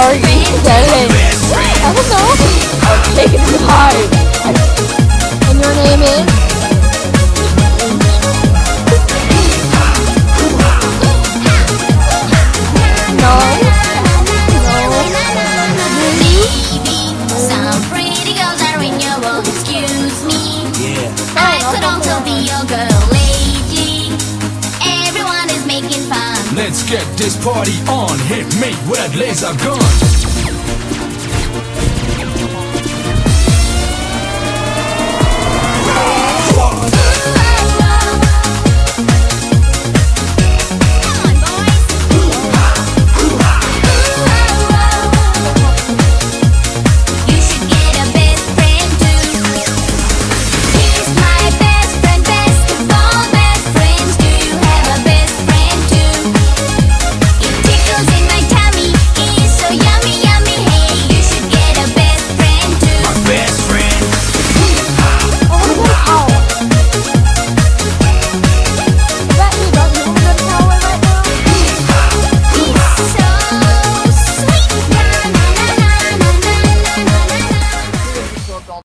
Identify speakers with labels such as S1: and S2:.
S1: are you selling? I don't know. I'll take it to high. And your name is? No.
S2: Some pretty girls are in your world, excuse me. I could also be your girl lately. Everyone is making fun.
S3: Let's get this party on. Hit me with that laser gun.